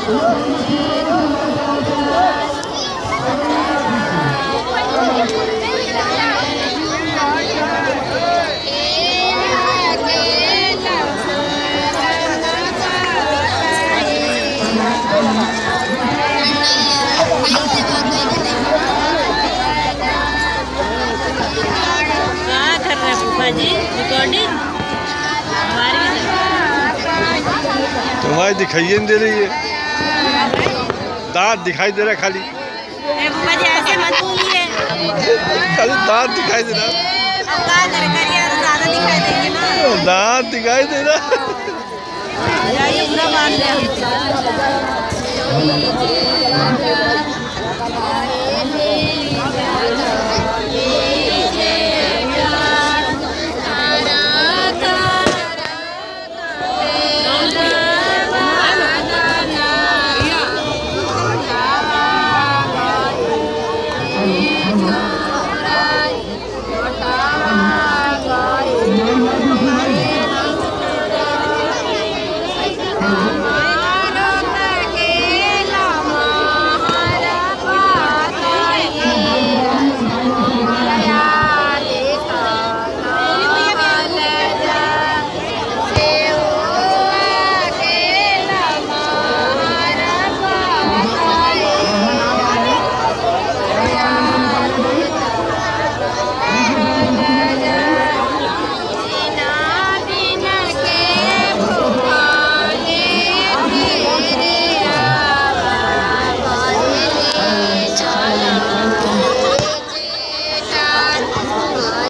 जी रिकॉर्डिंग तुम्हारी दिखाइए नहीं दे रही है, दांत दिखाई दे रहा खाली। ऐसे मत बोलिए, खाली दांत दिखाई दे रहा। ज़्यादा दिखाई देंगे ना, दांत दिखाई दे रहा। पूरा मार दिया। Thank you.